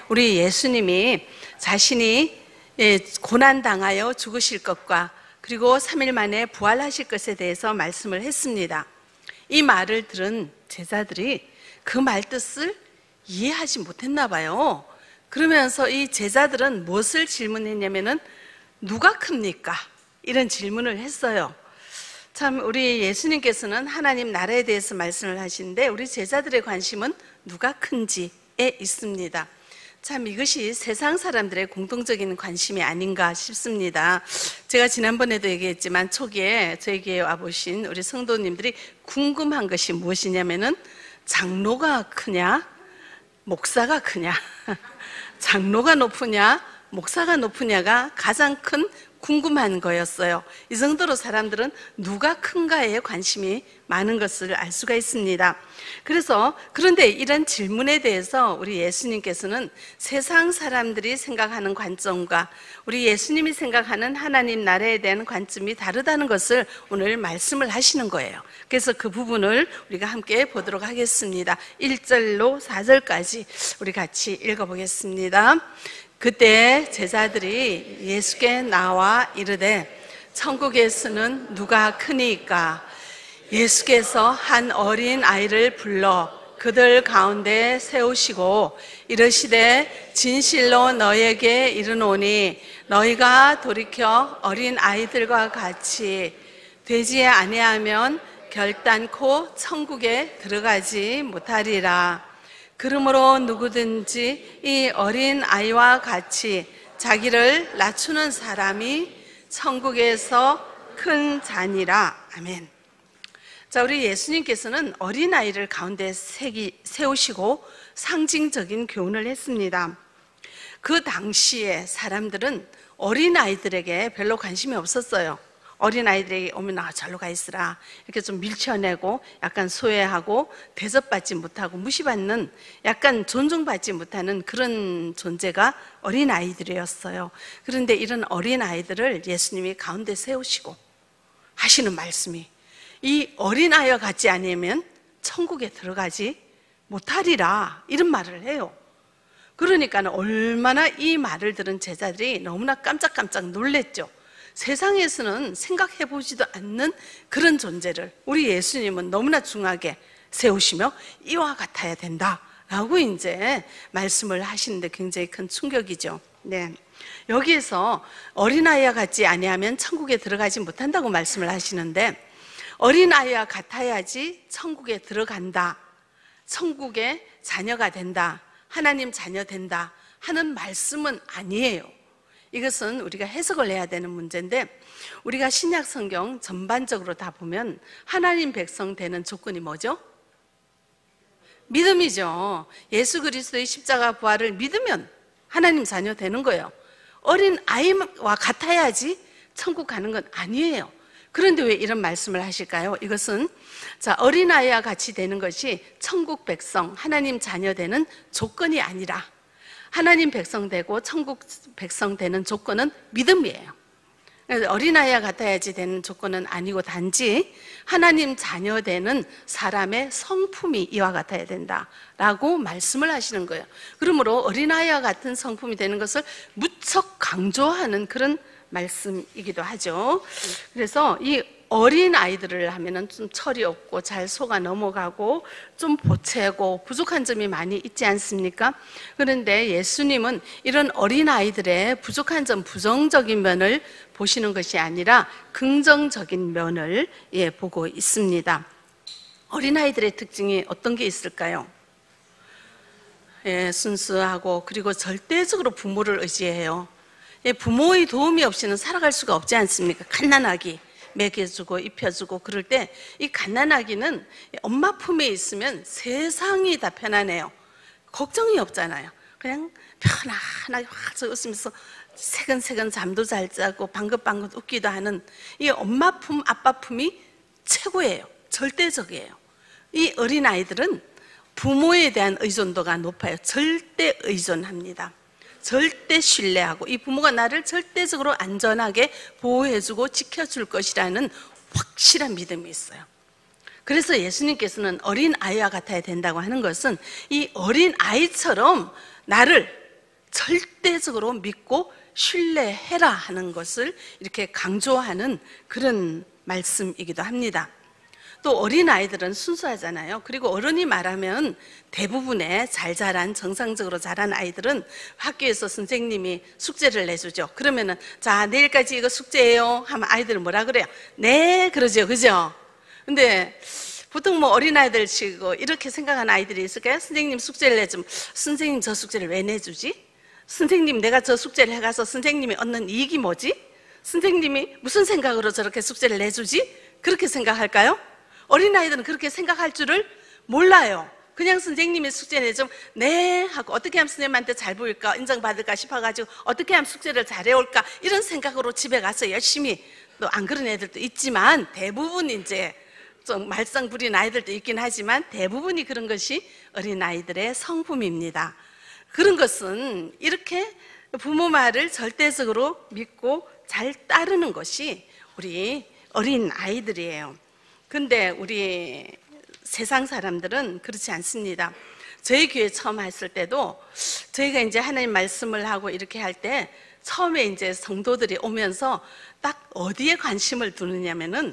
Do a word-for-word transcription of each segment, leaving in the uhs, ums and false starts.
우리 예수님이 자신이 고난당하여 죽으실 것과 그리고 삼 일 만에 부활하실 것에 대해서 말씀을 했습니다. 이 말을 들은 제자들이 그 말 뜻을 이해하지 못했나 봐요. 그러면서 이 제자들은 무엇을 질문했냐면은 누가 큽니까? 이런 질문을 했어요. 참 우리 예수님께서는 하나님 나라에 대해서 말씀을 하시는데 우리 제자들의 관심은 누가 큰지에 있습니다. 참 이것이 세상 사람들의 공통적인 관심이 아닌가 싶습니다. 제가 지난번에도 얘기했지만 초기에 저에게 와보신 우리 성도님들이 궁금한 것이 무엇이냐면은 장로가 크냐 목사가 크냐 장로가 높으냐 목사가 높으냐가 가장 큰 궁금한 거였어요. 이 정도로 사람들은 누가 큰가에 관심이 많은 것을 알 수가 있습니다. 그래서 그런데 이런 질문에 대해서 우리 예수님께서는 세상 사람들이 생각하는 관점과 우리 예수님이 생각하는 하나님 나라에 대한 관점이 다르다는 것을 오늘 말씀을 하시는 거예요. 그래서 그 부분을 우리가 함께 보도록 하겠습니다. 일 절로 사 절까지 우리 같이 읽어보겠습니다. 그때 제자들이 예수께 나와 이르되 천국에서는 누가 크니까? 예수께서 한 어린 아이를 불러 그들 가운데 세우시고 이르시되 진실로 너희에게 이르노니 너희가 돌이켜 어린 아이들과 같이 되지 아니하면 결단코 천국에 들어가지 못하리라. 그러므로 누구든지 이 어린 아이와 같이 자기를 낮추는 사람이 천국에서 큰 자니라. 아멘. 자, 우리 예수님께서는 어린아이를 가운데 세우시고 상징적인 교훈을 했습니다. 그 당시에 사람들은 어린아이들에게 별로 관심이 없었어요. 어린아이들에게 오면 아, 절로 가 있으라 이렇게 좀 밀쳐내고 약간 소외하고 대접받지 못하고 무시받는 약간 존중받지 못하는 그런 존재가 어린아이들이었어요. 그런데 이런 어린아이들을 예수님이 가운데 세우시고 하시는 말씀이 이 어린아이와 같지 않으면 천국에 들어가지 못하리라 이런 말을 해요. 그러니까 얼마나 이 말을 들은 제자들이 너무나 깜짝깜짝 놀랬죠. 세상에서는 생각해 보지도 않는 그런 존재를 우리 예수님은 너무나 중하게 세우시며 이와 같아야 된다라고 이제 말씀을 하시는데 굉장히 큰 충격이죠. 네. 여기에서 어린아이와 같지 아니하면 천국에 들어가지 못한다고 말씀을 하시는데 어린아이와 같아야지 천국에 들어간다, 천국의 자녀가 된다, 하나님 자녀 된다 하는 말씀은 아니에요. 이것은 우리가 해석을 해야 되는 문제인데 우리가 신약 성경 전반적으로 다 보면 하나님 백성 되는 조건이 뭐죠? 믿음이죠. 예수 그리스도의 십자가 부활을 믿으면 하나님 자녀 되는 거예요. 어린 아이와 같아야지 천국 가는 건 아니에요. 그런데 왜 이런 말씀을 하실까요? 이것은 자, 어린아이와 같이 되는 것이 천국 백성, 하나님 자녀 되는 조건이 아니라 하나님 백성 되고 천국 백성 되는 조건은 믿음이에요. 어린아이와 같아야지 되는 조건은 아니고 단지 하나님 자녀 되는 사람의 성품이 이와 같아야 된다라고 말씀을 하시는 거예요. 그러므로 어린아이와 같은 성품이 되는 것을 무척 강조하는 그런 말씀이기도 하죠. 그래서 이 어린 아이들을 하면은 좀 철이 없고 잘 속아 넘어가고 좀 보채고 부족한 점이 많이 있지 않습니까? 그런데 예수님은 이런 어린 아이들의 부족한 점, 부정적인 면을 보시는 것이 아니라 긍정적인 면을 예, 보고 있습니다. 어린 아이들의 특징이 어떤 게 있을까요? 예, 순수하고 그리고 절대적으로 부모를 의지해요. 예, 부모의 도움이 없이는 살아갈 수가 없지 않습니까? 갓난아기 먹여주고 입혀주고 그럴 때 이 갓난아기는 엄마 품에 있으면 세상이 다 편안해요. 걱정이 없잖아요. 그냥 편안하게 확 웃으면서 새근새근 잠도 잘 자고 방긋방긋 웃기도 하는 이 엄마 품, 아빠 품이 최고예요. 절대적이에요. 이 어린아이들은 부모에 대한 의존도가 높아요. 절대 의존합니다. 절대 신뢰하고 이 부모가 나를 절대적으로 안전하게 보호해주고 지켜줄 것이라는 확실한 믿음이 있어요. 그래서 예수님께서는 어린 아이와 같아야 된다고 하는 것은 이 어린 아이처럼 나를 절대적으로 믿고 신뢰해라 하는 것을 이렇게 강조하는 그런 말씀이기도 합니다. 또 어린아이들은 순수하잖아요. 그리고 어른이 말하면 대부분의 잘 자란, 정상적으로 자란 아이들은 학교에서 선생님이 숙제를 내주죠. 그러면은 자, 내일까지 이거 숙제예요 하면 아이들은 뭐라 그래요? 네, 그러죠. 그죠? 근데 보통 뭐 어린아이들 치고 이렇게 생각하는 아이들이 있을까요? 선생님 숙제를 내주면 선생님 저 숙제를 왜 내주지? 선생님 내가 저 숙제를 해가서 선생님이 얻는 이익이 뭐지? 선생님이 무슨 생각으로 저렇게 숙제를 내주지? 그렇게 생각할까요? 어린아이들은 그렇게 생각할 줄을 몰라요. 그냥 선생님이 숙제 내주면 네 하고 어떻게 하면 선생님한테 잘 보일까, 인정받을까 싶어가지고 어떻게 하면 숙제를 잘해올까 이런 생각으로 집에 가서 열심히, 또 안 그런 애들도 있지만 대부분 이제 좀 말썽 부린 아이들도 있긴 하지만 대부분이 그런 것이 어린아이들의 성품입니다. 그런 것은 이렇게 부모 말을 절대적으로 믿고 잘 따르는 것이 우리 어린아이들이에요. 근데 우리 세상 사람들은 그렇지 않습니다. 저희 교회 처음 했을 때도 저희가 이제 하나님 말씀을 하고 이렇게 할 때 처음에 이제 성도들이 오면서 딱 어디에 관심을 두느냐면은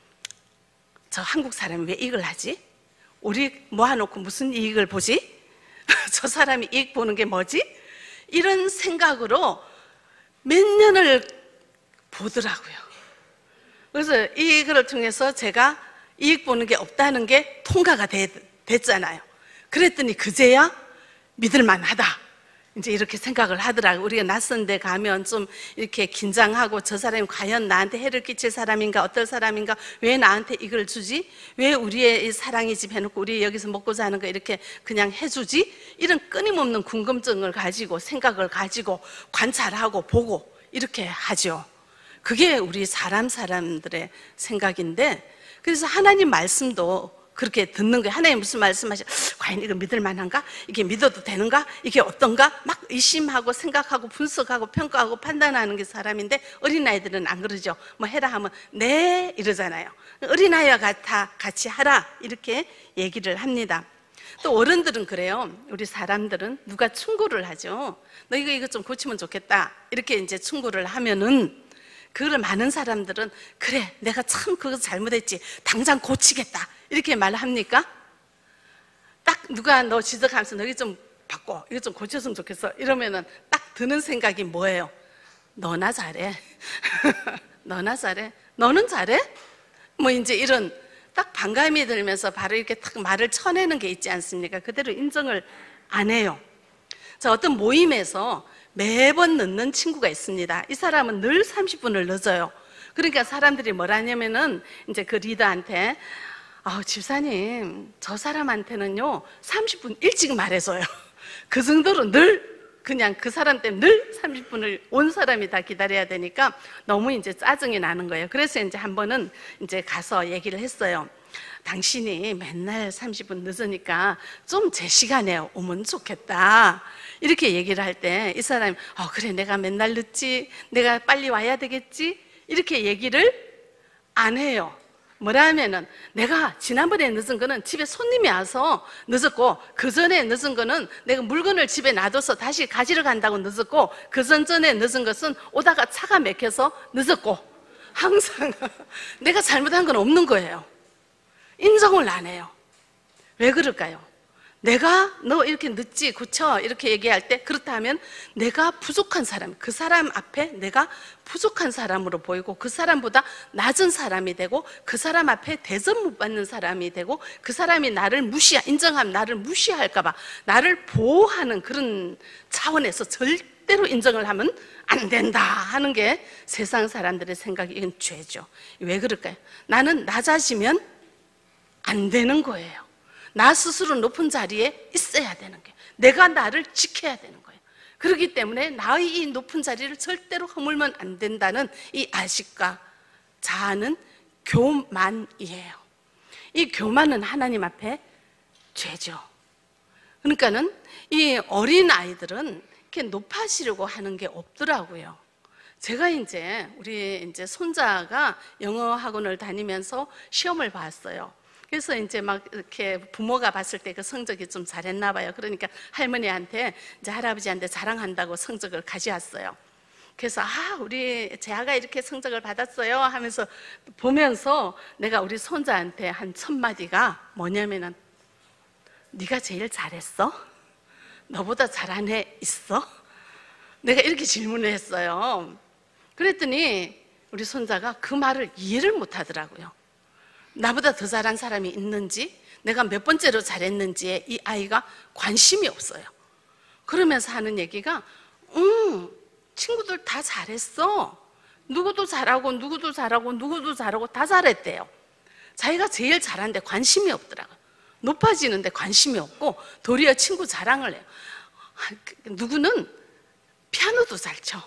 저 한국 사람이 왜 이걸 하지? 우리 모아놓고 무슨 이익을 보지? 저 사람이 이익 보는 게 뭐지? 이런 생각으로 몇 년을 보더라고요. 그래서 이거를 통해서 제가 이익 보는 게 없다는 게 통과가 됐, 됐잖아요. 그랬더니 그제야 믿을만하다, 이제 이렇게 생각을 하더라고요. 우리가 낯선 데 가면 좀 이렇게 긴장하고 저 사람이 과연 나한테 해를 끼칠 사람인가, 어떨 사람인가, 왜 나한테 이걸 주지? 왜 우리의 사랑의 집 해놓고 우리 여기서 먹고 사는 거 이렇게 그냥 해주지? 이런 끊임없는 궁금증을 가지고 생각을 가지고 관찰하고 보고 이렇게 하죠. 그게 우리 사람 사람들의 생각인데, 그래서 하나님 말씀도 그렇게 듣는 거예요. 하나님 무슨 말씀하셔? 과연 이거 믿을 만한가? 이게 믿어도 되는가? 이게 어떤가? 막 의심하고 생각하고 분석하고 평가하고 판단하는 게 사람인데, 어린아이들은 안 그러죠. 뭐 해라 하면 네 이러잖아요. 어린아이와 같아, 같이 하라 이렇게 얘기를 합니다. 또 어른들은 그래요. 우리 사람들은 누가 충고를 하죠. 너 이거 이거 좀 고치면 좋겠다 이렇게 이제 충고를 하면은, 그걸 많은 사람들은 그래 내가 참 그거 잘못했지 당장 고치겠다 이렇게 말합니까? 딱 누가 너 지적하면서 너 이거 좀 바꿔, 이거 좀 고쳤으면 좋겠어 이러면은 딱 드는 생각이 뭐예요? 너나 잘해. 너나 잘해. 너는 잘해? 뭐 이제 이런 딱 반감이 들면서 바로 이렇게 딱 말을 쳐내는 게 있지 않습니까? 그대로 인정을 안 해요. 자, 어떤 모임에서 매번 늦는 친구가 있습니다. 이 사람은 늘 삼십 분을 늦어요. 그러니까 사람들이 뭐라 하냐면은 이제 그 리더한테 아, 집사님 저 사람한테는요 삼십 분 일찍 말해줘요. 그 정도로 늘 그냥 그 사람 때문에 늘 삼십 분을 온 사람이 다 기다려야 되니까 너무 이제 짜증이 나는 거예요. 그래서 이제 한 번은 이제 가서 얘기를 했어요. 당신이 맨날 삼십 분 늦으니까 좀 제 시간에 오면 좋겠다 이렇게 얘기를 할 때 이 사람이 어, 그래 내가 맨날 늦지, 내가 빨리 와야 되겠지 이렇게 얘기를 안 해요. 뭐라 하면은 내가 지난번에 늦은 거는 집에 손님이 와서 늦었고, 그 전에 늦은 거는 내가 물건을 집에 놔둬서 다시 가지러 간다고 늦었고, 그 전전에 늦은 것은 오다가 차가 막혀서 늦었고, 항상 내가 잘못한 건 없는 거예요. 인정을 안 해요. 왜 그럴까요? 내가 너 이렇게 늦지 고쳐 이렇게 얘기할 때 그렇다면 내가 부족한 사람, 그 사람 앞에 내가 부족한 사람으로 보이고 그 사람보다 낮은 사람이 되고 그 사람 앞에 대접 못 받는 사람이 되고 그 사람이 나를 무시, 인정하면 나를 무시할까 봐 나를 보호하는 그런 차원에서 절대로 인정을 하면 안 된다 하는 게 세상 사람들의 생각이, 이건 죄죠. 왜 그럴까요? 나는 낮아지면 안 되는 거예요. 나 스스로 높은 자리에 있어야 되는 거예요. 내가 나를 지켜야 되는 거예요. 그렇기 때문에 나의 이 높은 자리를 절대로 허물면 안 된다는 이 아식과 자아는 교만이에요. 이 교만은 하나님 앞에 죄죠. 그러니까는 이 어린 아이들은 이렇게 높아지려고 하는 게 없더라고요. 제가 이제 우리 이제 손자가 영어 학원을 다니면서 시험을 봤어요. 그래서 이제 막 이렇게 부모가 봤을 때 그 성적이 좀 잘했나 봐요. 그러니까 할머니한테 이제 할아버지한테 자랑한다고 성적을 가져왔어요. 그래서 아 우리 재하가 이렇게 성적을 받았어요 하면서 보면서 내가 우리 손자한테 한 첫 마디가 뭐냐면은 네가 제일 잘했어? 너보다 잘한 애 있어? 내가 이렇게 질문을 했어요. 그랬더니 우리 손자가 그 말을 이해를 못 하더라고요. 나보다 더 잘한 사람이 있는지, 내가 몇 번째로 잘했는지에 이 아이가 관심이 없어요. 그러면서 하는 얘기가 음, 친구들 다 잘했어. 누구도 잘하고 누구도 잘하고 누구도 잘하고 다 잘했대요. 자기가 제일 잘하는데 관심이 없더라고요. 높아지는데 관심이 없고 도리어 친구 자랑을 해요. 누구는 피아노도 잘 쳐.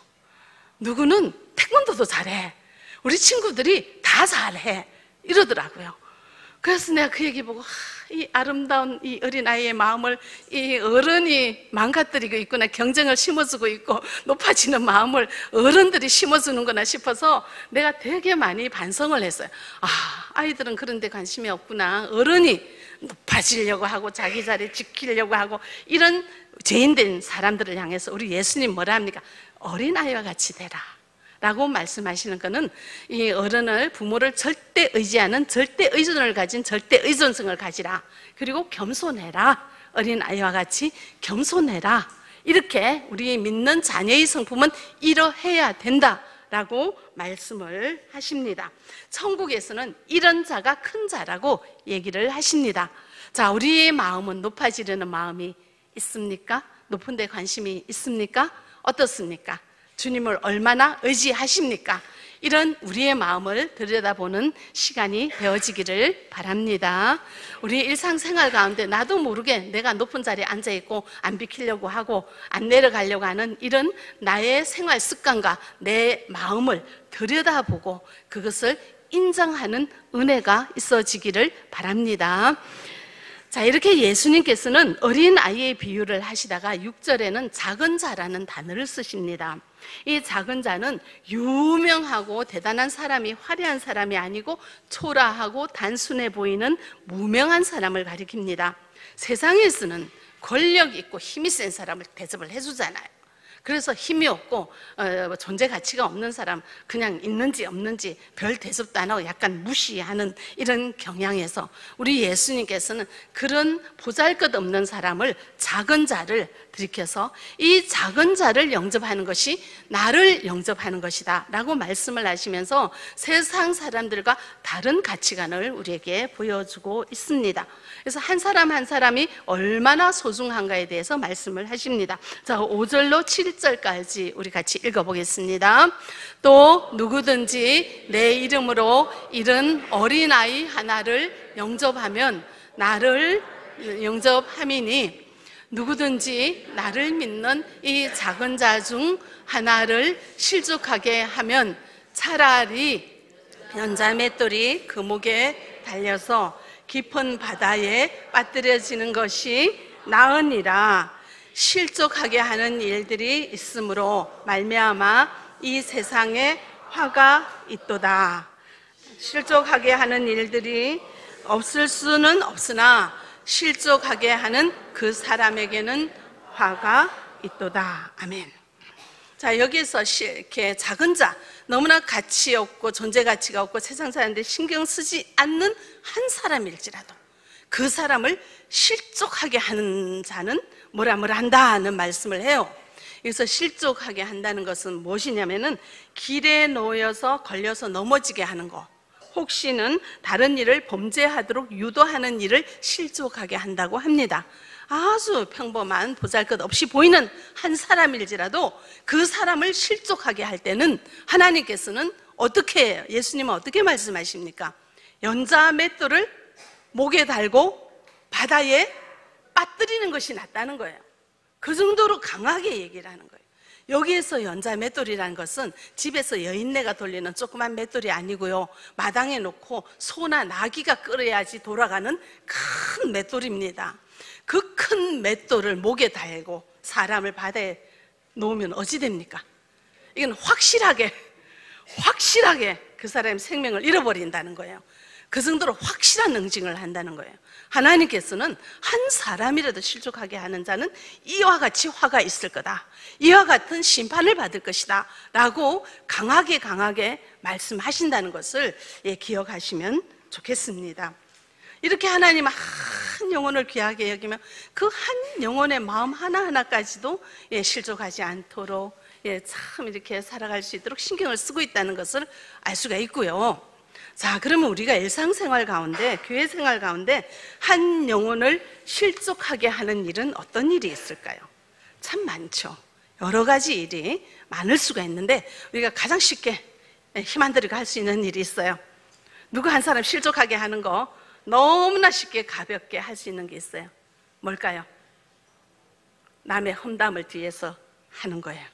누구는 태권도도 잘해. 우리 친구들이 다 잘해. 이러더라고요. 그래서 내가 그 얘기 보고 아, 이 아름다운 이 어린아이의 마음을 이 어른이 망가뜨리고 있구나, 경쟁을 심어주고 있고 높아지는 마음을 어른들이 심어주는구나 싶어서 내가 되게 많이 반성을 했어요. 아, 아이들은 그런 데 관심이 없구나. 어른이 높아지려고 하고 자기 자리 지키려고 하고 이런 죄인된 사람들을 향해서 우리 예수님 뭐라 합니까? 어린아이와 같이 되라 라고 말씀하시는 것은 이 어른을, 부모를 절대 의지하는 절대 의존을 가진 절대 의존성을 가지라. 그리고 겸손해라. 어린아이와 같이 겸손해라. 이렇게 우리 믿는 자녀의 성품은 이러해야 된다 라고 말씀을 하십니다. 천국에서는 이런 자가 큰 자라고 얘기를 하십니다. 자, 우리의 마음은 높아지려는 마음이 있습니까? 높은 데 관심이 있습니까? 어떻습니까? 주님을 얼마나 의지하십니까? 이런 우리의 마음을 들여다보는 시간이 되어지기를 바랍니다. 우리 일상생활 가운데 나도 모르게 내가 높은 자리에 앉아있고 안 비키려고 하고 안 내려가려고 하는 이런 나의 생활 습관과 내 마음을 들여다보고 그것을 인정하는 은혜가 있어지기를 바랍니다. 자, 이렇게 예수님께서는 어린아이의 비유를 하시다가 육 절에는 작은 자라는 단어를 쓰십니다. 이 작은 자는 유명하고 대단한 사람이, 화려한 사람이 아니고 초라하고 단순해 보이는 무명한 사람을 가리킵니다. 세상에서는 권력 있고 힘이 센 사람을 대접을 해주잖아요. 그래서 힘이 없고 어, 존재 가치가 없는 사람, 그냥 있는지 없는지 별 대접도 안 하고 약간 무시하는 이런 경향에서 우리 예수님께서는 그런 보잘것없는 사람을, 작은 자를 들이켜서 이 작은 자를 영접하는 것이 나를 영접하는 것이다 라고 말씀을 하시면서 세상 사람들과 다른 가치관을 우리에게 보여주고 있습니다. 그래서 한 사람 한 사람이 얼마나 소중한가에 대해서 말씀을 하십니다. 자, 오 절로 칠 절까지 우리 같이 읽어보겠습니다. 또 누구든지 내 이름으로 이른 어린아이 하나를 영접하면 나를 영접함이니 누구든지 나를 믿는 이 작은 자 중 하나를 실족하게 하면 차라리 연자 맷돌이 그 목에 달려서 깊은 바다에 빠뜨려지는 것이 나으니라. 실족하게 하는 일들이 있으므로 말미암아 이 세상에 화가 있도다. 실족하게 하는 일들이 없을 수는 없으나 실족하게 하는 그 사람에게는 화가 있도다. 아멘. 자, 여기서 이렇게 작은 자, 너무나 가치 없고 존재 가치가 없고 세상 사람들이 신경 쓰지 않는 한 사람일지라도 그 사람을 실족하게 하는 자는 뭐라 뭐라 한다는 말씀을 해요. 그래서 실족하게 한다는 것은 무엇이냐면은 길에 놓여서 걸려서 넘어지게 하는 거, 혹시는 다른 일을 범죄하도록 유도하는 일을 실족하게 한다고 합니다. 아주 평범한 보잘것없이 보이는 한 사람일지라도 그 사람을 실족하게 할 때는 하나님께서는 어떻게 해요? 예수님은 어떻게 말씀하십니까? 연자 맷돌을 목에 달고 바다에 빠뜨리는 것이 낫다는 거예요. 그 정도로 강하게 얘기를 하는 거예요. 여기에서 연자 맷돌이라는 것은 집에서 여인네가 돌리는 조그만 맷돌이 아니고요, 마당에 놓고 소나 나귀가 끌어야지 돌아가는 큰 맷돌입니다. 그 큰 맷돌을 목에 달고 사람을 바다에 놓으면 어찌 됩니까? 이건 확실하게 확실하게 그 사람의 생명을 잃어버린다는 거예요. 그 정도로 확실한 응징을 한다는 거예요. 하나님께서는 한 사람이라도 실족하게 하는 자는 이와 같이 화가 있을 거다, 이와 같은 심판을 받을 것이다 라고 강하게 강하게 말씀하신다는 것을 예, 기억하시면 좋겠습니다. 이렇게 하나님 한 영혼을 귀하게 여기면 그 한 영혼의 마음 하나하나까지도 예, 실족하지 않도록 예, 참 이렇게 살아갈 수 있도록 신경을 쓰고 있다는 것을 알 수가 있고요. 자, 그러면 우리가 일상생활 가운데, 교회 생활 가운데 한 영혼을 실족하게 하는 일은 어떤 일이 있을까요? 참 많죠. 여러 가지 일이 많을 수가 있는데 우리가 가장 쉽게 힘 안 들이고 할 수 있는 일이 있어요. 누구 한 사람 실족하게 하는 거 너무나 쉽게 가볍게 할 수 있는 게 있어요. 뭘까요? 남의 험담을 뒤에서 하는 거예요.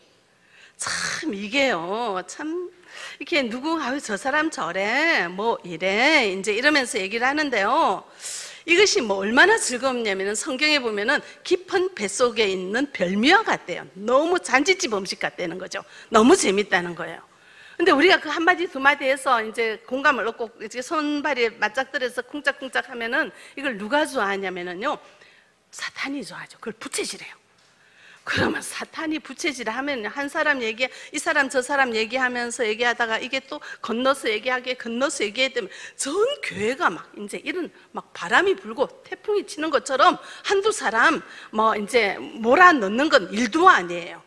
참 이게요, 참 이렇게 누구 아유 저 사람 저래 뭐 이래 이제 이러면서 얘기를 하는데요, 이것이 뭐 얼마나 즐겁냐면은 성경에 보면은 깊은 뱃속에 있는 별미와 같대요. 너무 잔치집 음식 같다는 거죠. 너무 재밌다는 거예요. 근데 우리가 그 한마디 두마디 해서 이제 공감을 얻고 이제 손발이 맞닥뜨려서 쿵짝쿵짝 하면은 이걸 누가 좋아하냐면은요, 사탄이 좋아하죠. 그걸 부채질해요. 그러면 사탄이 부채질 하면 한 사람 얘기, 이 사람 저 사람 얘기하면서 얘기하다가 이게 또 건너서 얘기하게 건너서 얘기해야 되면 전 교회가 막 이제 이런 막 바람이 불고 태풍이 치는 것처럼 한두 사람 뭐 이제 몰아넣는 건 일도 아니에요.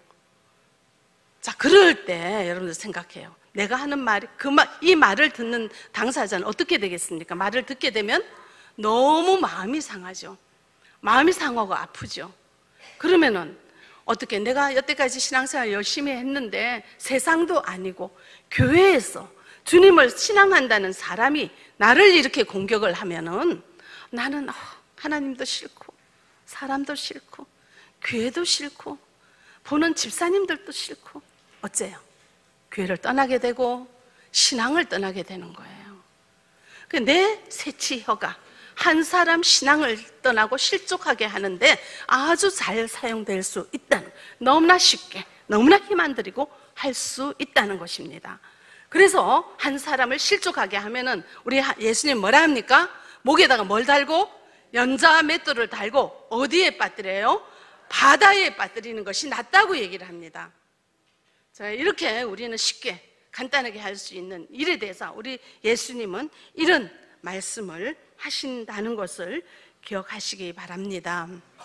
자, 그럴 때 여러분들 생각해요. 내가 하는 말이 그 말, 이 말을 듣는 당사자는 어떻게 되겠습니까? 말을 듣게 되면 너무 마음이 상하죠. 마음이 상하고 아프죠. 그러면은 어떻게, 내가 여태까지 신앙생활 열심히 했는데 세상도 아니고 교회에서 주님을 신앙한다는 사람이 나를 이렇게 공격을 하면은 나는 하나님도 싫고 사람도 싫고 교회도 싫고 보는 집사님들도 싫고 어째요? 교회를 떠나게 되고 신앙을 떠나게 되는 거예요. 내 새치혀가 한 사람 신앙을 떠나고 실족하게 하는데 아주 잘 사용될 수 있다는, 너무나 쉽게 너무나 힘 안 들이고 할 수 있다는 것입니다. 그래서 한 사람을 실족하게 하면은 우리 예수님 뭐라 합니까? 목에다가 뭘 달고? 연자 맷돌을 달고 어디에 빠뜨려요? 바다에 빠뜨리는 것이 낫다고 얘기를 합니다. 자, 이렇게 우리는 쉽게 간단하게 할 수 있는 일에 대해서 우리 예수님은 이런 말씀을 하신다는 것을 기억하시기 바랍니다.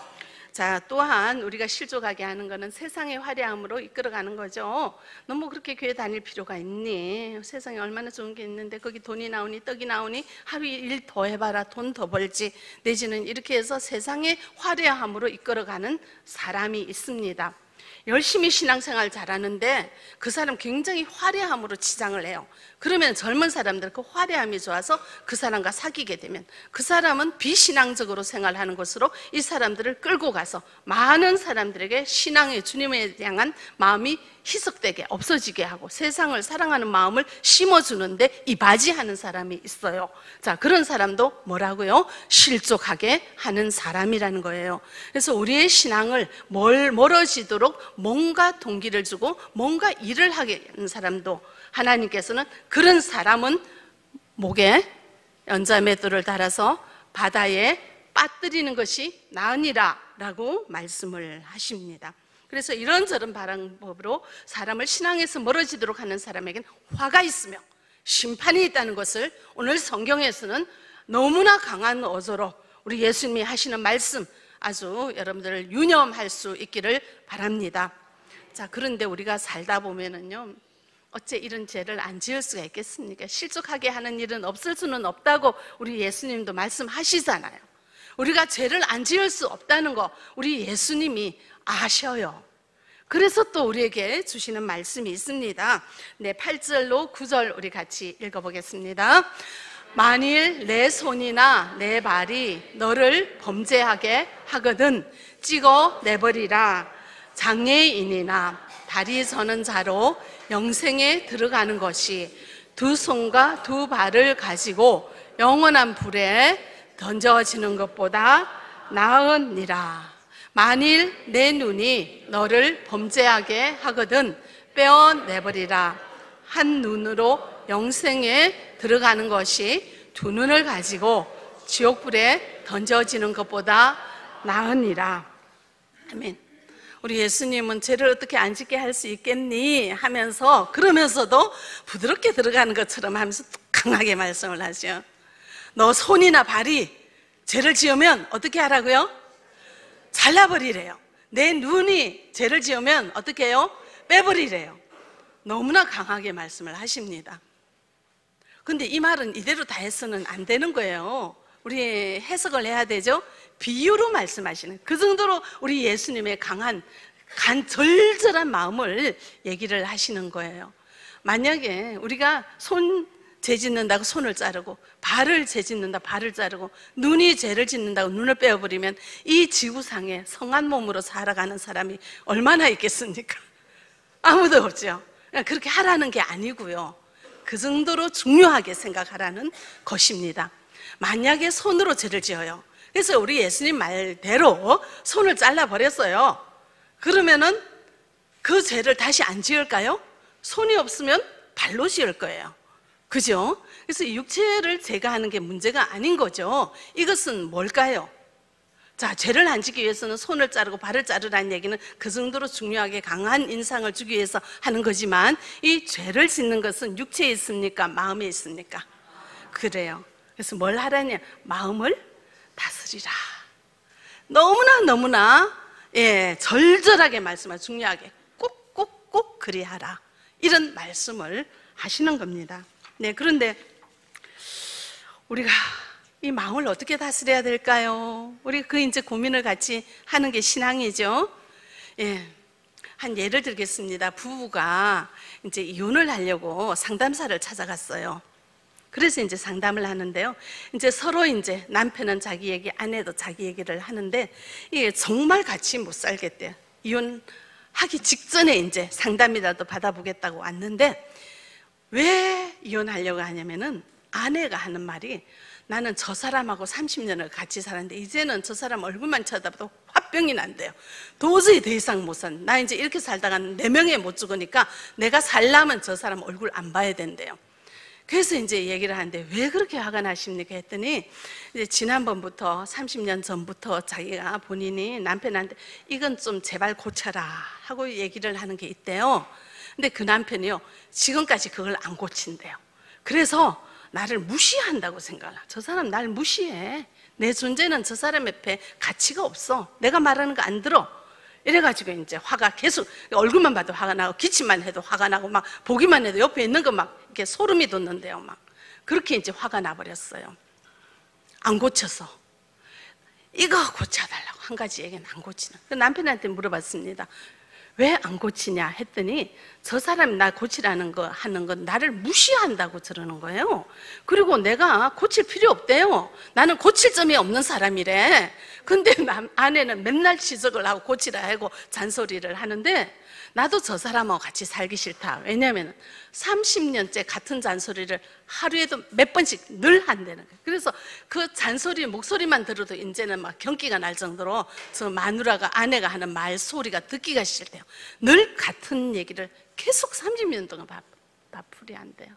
자, 또한 우리가 실족하게 하는 것은 세상의 화려함으로 이끌어가는 거죠. 너무 그렇게 교회 다닐 필요가 있니? 세상에 얼마나 좋은 게 있는데 거기 돈이 나오니 떡이 나오니 하루 일 더 해봐라 돈 더 벌지, 내지는 이렇게 해서 세상의 화려함으로 이끌어가는 사람이 있습니다. 열심히 신앙생활 잘하는데 그 사람 굉장히 화려함으로 치장을 해요. 그러면 젊은 사람들 그 화려함이 좋아서 그 사람과 사귀게 되면 그 사람은 비신앙적으로 생활하는 것으로 이 사람들을 끌고 가서 많은 사람들에게 신앙의 주님에 향한 마음이 희석되게 없어지게 하고 세상을 사랑하는 마음을 심어주는데 이바지하는 사람이 있어요. 자, 그런 사람도 뭐라고요? 실족하게 하는 사람이라는 거예요. 그래서 우리의 신앙을 멀, 멀어지도록 뭔가 동기를 주고 뭔가 일을 하게 하는 사람도 하나님께서는 그런 사람은 목에 연자맷돌을 달아서 바다에 빠뜨리는 것이 나으니라 라고 말씀을 하십니다. 그래서 이런저런 방법으로 사람을 신앙에서 멀어지도록 하는 사람에게는 화가 있으며 심판이 있다는 것을 오늘 성경에서는 너무나 강한 어조로 우리 예수님이 하시는 말씀 아주 여러분들을 유념할 수 있기를 바랍니다. 자, 그런데 우리가 살다 보면은요, 어째 이런 죄를 안 지을 수가 있겠습니까? 실족하게 하는 일은 없을 수는 없다고 우리 예수님도 말씀하시잖아요. 우리가 죄를 안 지을 수 없다는 거 우리 예수님이 아셔요. 그래서 또 우리에게 주시는 말씀이 있습니다. 네, 팔 절로 구 절 우리 같이 읽어보겠습니다. 만일 내 손이나 내 발이 너를 범죄하게 하거든 찍어 내버리라. 장애인이나 다리 저는 자로 영생에 들어가는 것이 두 손과 두 발을 가지고 영원한 불에 던져지는 것보다 나으니라. 만일 내 눈이 너를 범죄하게 하거든 빼어내버리라. 한 눈으로 영생에 들어가는 것이 두 눈을 가지고 지옥불에 던져지는 것보다 나으니라. 아멘. 우리 예수님은 죄를 어떻게 안 짓게 할 수 있겠니? 하면서 그러면서도 부드럽게 들어가는 것처럼 하면서 강하게 말씀을 하죠. 너 손이나 발이 죄를 지으면 어떻게 하라고요? 잘라버리래요. 내 눈이 죄를 지으면 어떻게 해요? 빼버리래요. 너무나 강하게 말씀을 하십니다. 근데 이 말은 이대로 다 해서는 안 되는 거예요. 우리 해석을 해야 되죠. 비유로 말씀하시는, 그 정도로 우리 예수님의 강한 간 절절한 마음을 얘기를 하시는 거예요. 만약에 우리가 손 죄 짓는다고 손을 자르고, 발을 죄 짓는다 발을 자르고, 눈이 죄를 짓는다고 눈을 빼어버리면 이 지구상에 성한 몸으로 살아가는 사람이 얼마나 있겠습니까? 아무도 없죠. 그렇게 하라는 게 아니고요, 그 정도로 중요하게 생각하라는 것입니다. 만약에 손으로 죄를 지어요. 그래서 우리 예수님 말대로 손을 잘라버렸어요. 그러면은 그 죄를 다시 안 지을까요? 손이 없으면 발로 지을 거예요. 그죠? 그래서 육체를 제거하는 게 문제가 아닌 거죠. 이것은 뭘까요? 자, 죄를 안 지기 위해서는 손을 자르고 발을 자르라는 얘기는 그 정도로 중요하게 강한 인상을 주기 위해서 하는 거지만, 이 죄를 짓는 것은 육체에 있습니까? 마음에 있습니까? 그래요. 그래서 뭘 하라냐? 마음을 다스리라. 너무나 너무나 예, 절절하게 말씀을 중요하게 꼭꼭꼭 그리하라, 이런 말씀을 하시는 겁니다. 네, 그런데 우리가 이 마음을 어떻게 다스려야 될까요? 우리 그 이제 고민을 같이 하는 게 신앙이죠. 예, 한 예를 들겠습니다. 부부가 이제 이혼을 하려고 상담사를 찾아갔어요. 그래서 이제 상담을 하는데요, 이제 서로 이제 남편은 자기 얘기, 아내도 자기 얘기를 하는데 이게 정말 같이 못 살겠대요. 이혼하기 직전에 이제 상담이라도 받아보겠다고 왔는데, 왜 이혼하려고 하냐면은 아내가 하는 말이, 나는 저 사람하고 삼십 년을 같이 살았는데 이제는 저 사람 얼굴만 쳐다봐도 화병이 난대요. 도저히 더 이상 못 산다. 나 이제 이렇게 살다가 네 명에 못 죽으니까 내가 살려면 저 사람 얼굴 안 봐야 된대요. 그래서 이제 얘기를 하는데, 왜 그렇게 화가 나십니까? 했더니 이제 지난번부터 삼십 년 전부터 자기가 본인이 남편한테 이건 좀 제발 고쳐라 하고 얘기를 하는 게 있대요. 근데 그 남편이요, 지금까지 그걸 안 고친대요. 그래서 나를 무시한다고 생각을. 저 사람 날 무시해. 내 존재는 저 사람 옆에 가치가 없어. 내가 말하는 거 안 들어. 이래가지고 이제 화가 계속, 얼굴만 봐도 화가 나고, 기침만 해도 화가 나고, 막 보기만 해도 옆에 있는 거 막 이렇게 소름이 돋는데요. 막 그렇게 이제 화가 나버렸어요. 안 고쳐서. 이거 고쳐달라고 한 가지 얘기는 안 고치는. 남편한테 물어봤습니다. 왜 안 고치냐 했더니, 저 사람이 나 고치라는 거 하는 건 나를 무시한다고 저러는 거예요. 그리고 내가 고칠 필요 없대요. 나는 고칠 점이 없는 사람이래. 근데 남, 아내는 맨날 지적을 하고 고치라 하고 잔소리를 하는데, 나도 저 사람하고 같이 살기 싫다. 왜냐하면 삼십 년째 같은 잔소리를 하루에도 몇 번씩 늘 한다는 거예요. 그래서 그 잔소리 목소리만 들어도 이제는 막 경기가 날 정도로 저 마누라가, 아내가 하는 말소리가 듣기가 싫대요. 늘 같은 얘기를 계속 삼십 년 동안 바풀이 한대요.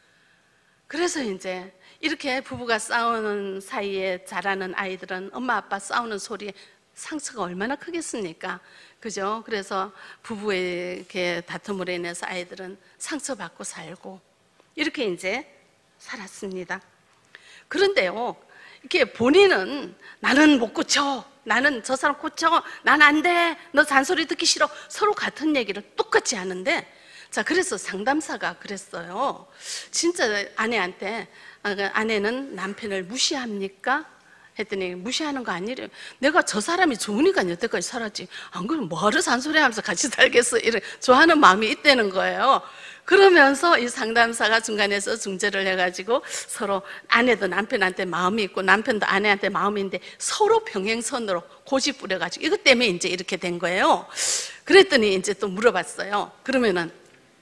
그래서 이제 이렇게 부부가 싸우는 사이에 자라는 아이들은 엄마 아빠 싸우는 소리에 상처가 얼마나 크겠습니까? 그죠? 그래서 부부의 이렇게 다툼으로 인해서 아이들은 상처받고 살고 이렇게 이제 살았습니다. 그런데요, 이렇게 본인은 나는 못 고쳐, 나는 저 사람 고쳐, 난 안 돼, 너 잔소리 듣기 싫어, 서로 같은 얘기를 똑같이 하는데, 자, 그래서 상담사가 그랬어요. 진짜 아내한테, 아내는 남편을 무시합니까? 했더니 무시하는 거 아니래요. 내가 저 사람이 좋으니까 여태까지 살았지, 안 그러면 뭐하러 잔소리하면서 같이 살겠어, 이래 좋아하는 마음이 있다는 거예요. 그러면서 이 상담사가 중간에서 중재를 해가지고 서로, 아내도 남편한테 마음이 있고 남편도 아내한테 마음이 있는데 서로 평행선으로 고집 부려가지고 이것 때문에 이제 이렇게 된 거예요. 그랬더니 이제 또 물어봤어요. 그러면은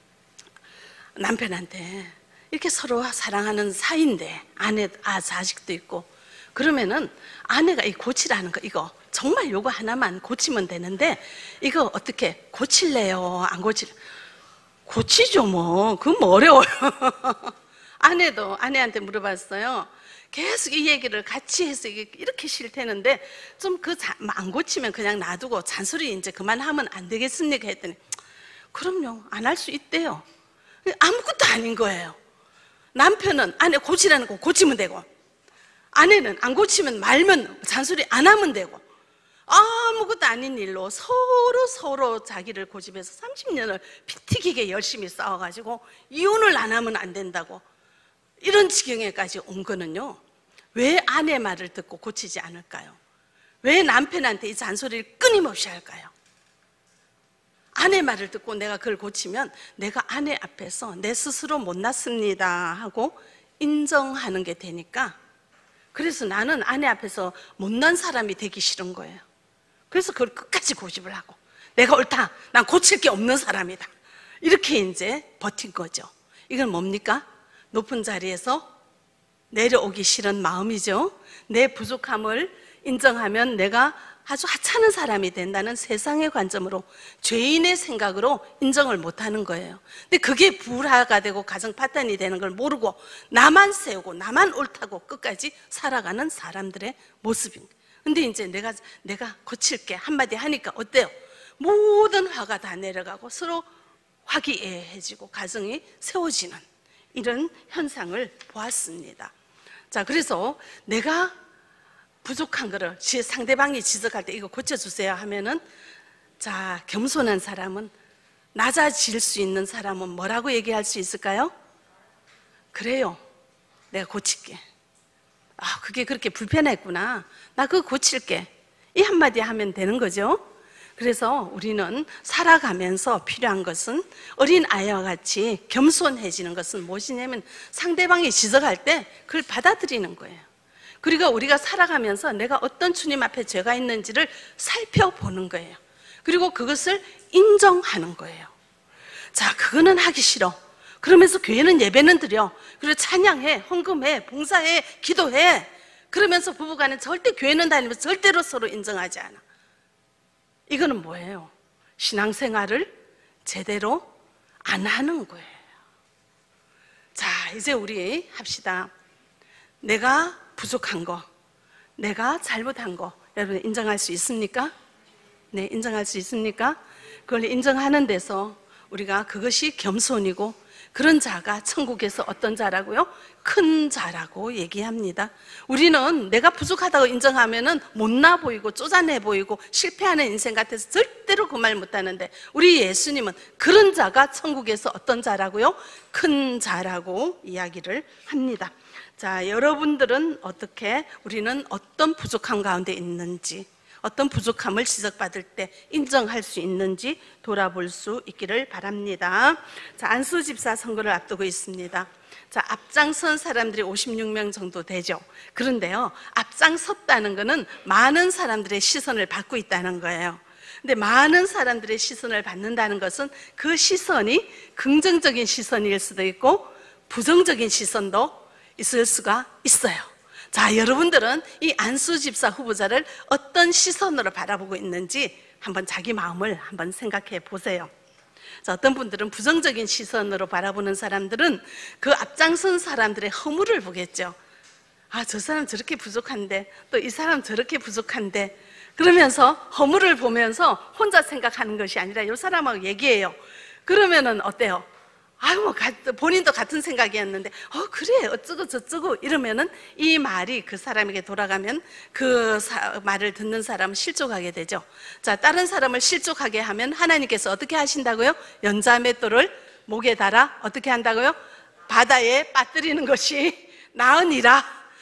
남편한테, 이렇게 서로 사랑하는 사이인데 아내, 아, 자식도 있고, 그러면은 아내가 이 고치라는 거, 이거 정말 요거 하나만 고치면 되는데 이거 어떻게 고칠래요? 안 고칠래요? 고치죠 뭐. 그건 뭐 어려워요. 아내도, 아내한테 물어봤어요. 계속 이 얘기를 같이 해서 이렇게 싫다는데 좀 그 안 고치면 그냥 놔두고 잔소리 이제 그만하면 안 되겠습니까? 했더니 그럼요, 안 할 수 있대요. 아무것도 아닌 거예요. 남편은 아내 고치라는 거 고치면 되고, 아내는 안 고치면 말면 잔소리 안 하면 되고, 아무것도 아닌 일로 서로 서로 자기를 고집해서 삼십 년을 피 튀기게 열심히 싸워가지고 이혼을 안 하면 안 된다고 이런 지경에까지 온 거는요, 왜 아내 말을 듣고 고치지 않을까요? 왜 남편한테 이 잔소리를 끊임없이 할까요? 아내 말을 듣고 내가 그걸 고치면 내가 아내 앞에서 내 스스로 못났습니다 하고 인정하는 게 되니까, 그래서 나는 아내 앞에서 못난 사람이 되기 싫은 거예요. 그래서 그걸 끝까지 고집을 하고 내가 옳다, 난 고칠 게 없는 사람이다, 이렇게 이제 버틴 거죠. 이건 뭡니까? 높은 자리에서 내려오기 싫은 마음이죠. 내 부족함을 인정하면 내가 아주 하찮은 사람이 된다는 세상의 관점으로, 죄인의 생각으로 인정을 못하는 거예요. 근데 그게 불화가 되고 가정 파탄이 되는 걸 모르고 나만 세우고 나만 옳다고 끝까지 살아가는 사람들의 모습입니다. 근데 이제 내가 내가 고칠게 한마디 하니까 어때요? 모든 화가 다 내려가고 서로 화기애애해지고 가정이 세워지는 이런 현상을 보았습니다. 자, 그래서 내가 부족한 거를 상대방이 지적할 때 이거 고쳐주세요 하면은, 자, 겸손한 사람은, 낮아질 수 있는 사람은 뭐라고 얘기할 수 있을까요? 그래요, 내가 고칠게. 아, 그게 그렇게 불편했구나, 나 그거 고칠게, 이 한마디 하면 되는 거죠. 그래서 우리는 살아가면서 필요한 것은, 어린 아이와 같이 겸손해지는 것은 무엇이냐면 상대방이 지적할 때 그걸 받아들이는 거예요. 그리고 우리가 살아가면서 내가 어떤 주님 앞에 죄가 있는지를 살펴보는 거예요. 그리고 그것을 인정하는 거예요. 자, 그거는 하기 싫어. 그러면서 교회는 예배는 드려, 그리고 찬양해, 헌금해, 봉사해, 기도해. 그러면서 부부간에 절대 교회는 다니면서 절대로 서로 인정하지 않아. 이거는 뭐예요? 신앙생활을 제대로 안 하는 거예요. 자, 이제 우리 합시다. 내가 부족한 거, 내가 잘못한 거 여러분 인정할 수 있습니까? 네, 인정할 수 있습니까? 그걸 인정하는 데서 우리가 그것이 겸손이고, 그런 자가 천국에서 어떤 자라고요? 큰 자라고 얘기합니다. 우리는 내가 부족하다고 인정하면은 못나 보이고 쪼잔해 보이고 실패하는 인생 같아서 절대로 그 말 못하는데, 우리 예수님은 그런 자가 천국에서 어떤 자라고요? 큰 자라고 이야기를 합니다. 자, 여러분들은 어떻게, 우리는 어떤 부족함 가운데 있는지, 어떤 부족함을 지적받을 때 인정할 수 있는지 돌아볼 수 있기를 바랍니다. 자, 안수 집사 선거를 앞두고 있습니다. 자, 앞장선 사람들이 오십육 명 정도 되죠. 그런데요, 앞장섰다는 것은 많은 사람들의 시선을 받고 있다는 거예요. 근데 많은 사람들의 시선을 받는다는 것은 그 시선이 긍정적인 시선일 수도 있고 부정적인 시선도 있을 수가 있어요. 자, 여러분들은 이 안수 집사 후보자를 어떤 시선으로 바라보고 있는지 한번 자기 마음을 한번 생각해 보세요. 자, 어떤 분들은 부정적인 시선으로 바라보는 사람들은 그 앞장선 사람들의 허물을 보겠죠. 아, 저 사람 저렇게 부족한데, 또 이 사람 저렇게 부족한데, 그러면서 허물을 보면서 혼자 생각하는 것이 아니라 이 사람하고 얘기해요. 그러면은 어때요? 아유, 뭐, 본인도 같은 생각이었는데, 어, 그래, 어쩌고 저쩌고 이러면은 이 말이 그 사람에게 돌아가면 그 사, 말을 듣는 사람은 실족하게 되죠. 자, 다른 사람을 실족하게 하면 하나님께서 어떻게 하신다고요? 연자맷돌을 목에 달아 어떻게 한다고요? 바다에 빠뜨리는 것이 나으니라.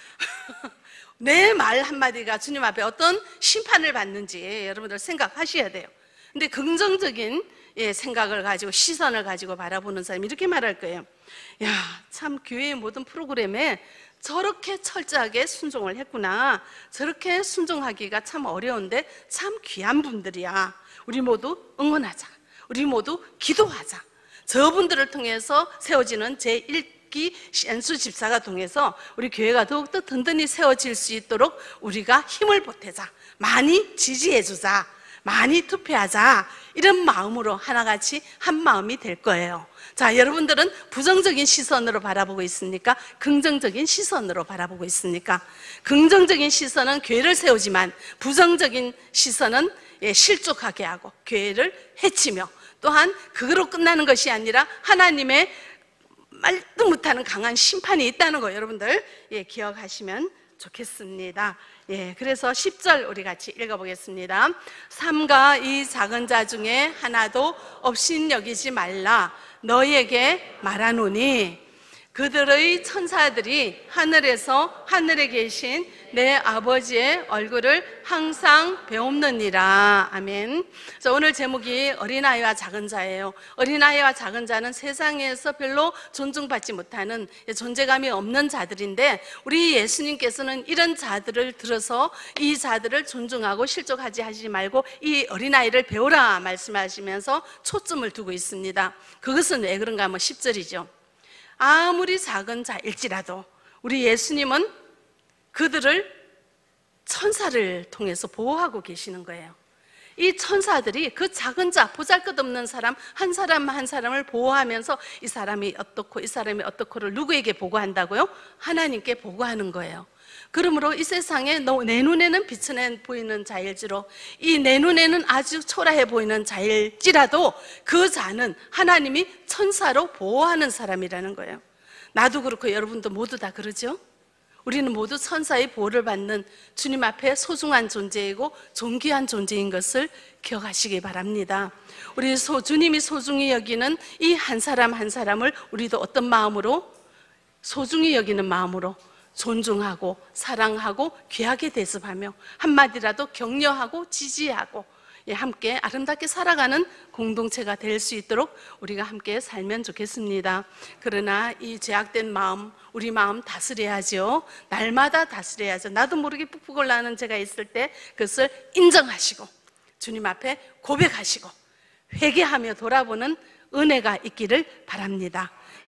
내 말 한마디가 주님 앞에 어떤 심판을 받는지 여러분들 생각하셔야 돼요. 근데 긍정적인 예, 생각을 가지고 시선을 가지고 바라보는 사람이 이렇게 말할 거예요. 야, 참 교회의 모든 프로그램에 저렇게 철저하게 순종을 했구나. 저렇게 순종하기가 참 어려운데 참 귀한 분들이야. 우리 모두 응원하자. 우리 모두 기도하자. 저분들을 통해서 세워지는 제일 기 안수 집사가 통해서 우리 교회가 더욱더 든든히 세워질 수 있도록 우리가 힘을 보태자. 많이 지지해주자. 많이 투표하자, 이런 마음으로 하나같이 한 마음이 될 거예요. 자, 여러분들은 부정적인 시선으로 바라보고 있습니까? 긍정적인 시선으로 바라보고 있습니까? 긍정적인 시선은 교회를 세우지만 부정적인 시선은 실족하게 하고 교회를 해치며, 또한 그거로 끝나는 것이 아니라 하나님의 말도 못하는 강한 심판이 있다는 거 여러분들 예, 기억하시면 좋겠습니다. 예, 그래서 십 절 우리 같이 읽어보겠습니다. 삼가 이 작은 자 중에 하나도 없인 여기지 말라. 너희에게 말하노니 그들의 천사들이 하늘에서 하늘에 계신 내 아버지의 얼굴을 항상 배웁느니라. 아멘. 자, 오늘 제목이 어린아이와 작은 자예요. 어린아이와 작은 자는 세상에서 별로 존중받지 못하는, 존재감이 없는 자들인데, 우리 예수님께서는 이런 자들을 들어서 이 자들을 존중하고 실족하지 하지 말고 이 어린아이를 배우라 말씀하시면서 초점을 두고 있습니다. 그것은 왜 그런가 하면 십 절이죠. 아무리 작은 자일지라도 우리 예수님은 그들을 천사를 통해서 보호하고 계시는 거예요. 이 천사들이 그 작은 자, 보잘것없는 사람 한 사람 한 사람을 보호하면서 이 사람이 어떻고 이 사람이 어떻고를 누구에게 보고한다고요? 하나님께 보고하는 거예요. 그러므로 이 세상에 내 눈에는 비천해 보이는 자일지로, 이 내 눈에는 아주 초라해 보이는 자일지라도 그 자는 하나님이 천사로 보호하는 사람이라는 거예요. 나도 그렇고 여러분도 모두 다 그러죠? 우리는 모두 천사의 보호를 받는 주님 앞에 소중한 존재이고 존귀한 존재인 것을 기억하시기 바랍니다. 우리 소, 주님이 소중히 여기는 이 한 사람 한 사람을 우리도 어떤 마음으로? 소중히 여기는 마음으로 존중하고 사랑하고 귀하게 대접하며 한마디라도 격려하고 지지하고 함께 아름답게 살아가는 공동체가 될 수 있도록 우리가 함께 살면 좋겠습니다. 그러나 이 죄악된 마음, 우리 마음 다스려야죠. 날마다 다스려야죠. 나도 모르게 푹푹 올라가는 죄가 있을 때 그것을 인정하시고 주님 앞에 고백하시고 회개하며 돌아보는 은혜가 있기를 바랍니다.